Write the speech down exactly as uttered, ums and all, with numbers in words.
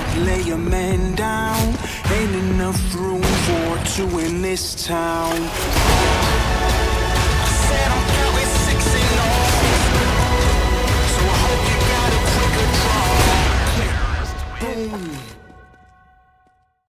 lay a man down. Ain't enough room for two in this town. I said I'm counting